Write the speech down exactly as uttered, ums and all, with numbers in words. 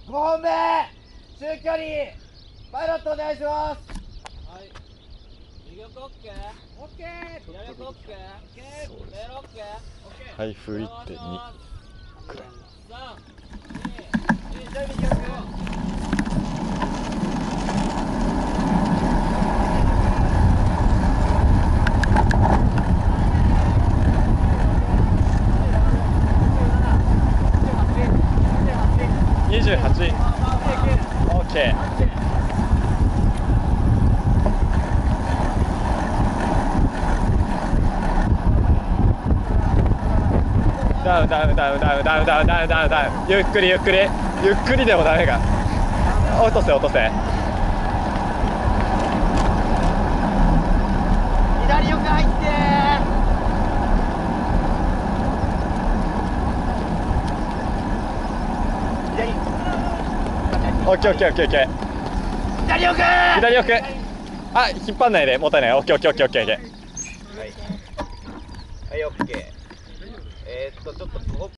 ごほんめ中距離パイロットお願いします。 はい。右奥オッケー。 オッケー。 左奥オッケー。 そうです。 レールオッケー。 ハイフリってにくらい。 さん、に、いち、 準備記録。 にじゅうはち。オッケー。ダウンダウンダウンダウンダウンダウンダウンダウンダウン。ゆっくりゆっくりゆっくりでもダメか。落とせ落とせ。 左よく入って。左。 オッケーオッケーオッケーオッケー。 左奥。 左奥。あ、引っ張んないで、もったいない。オッケーオッケーオッケーオッケーオッケー。 はい。はい、オッケー。えーっと、ちょっとここ。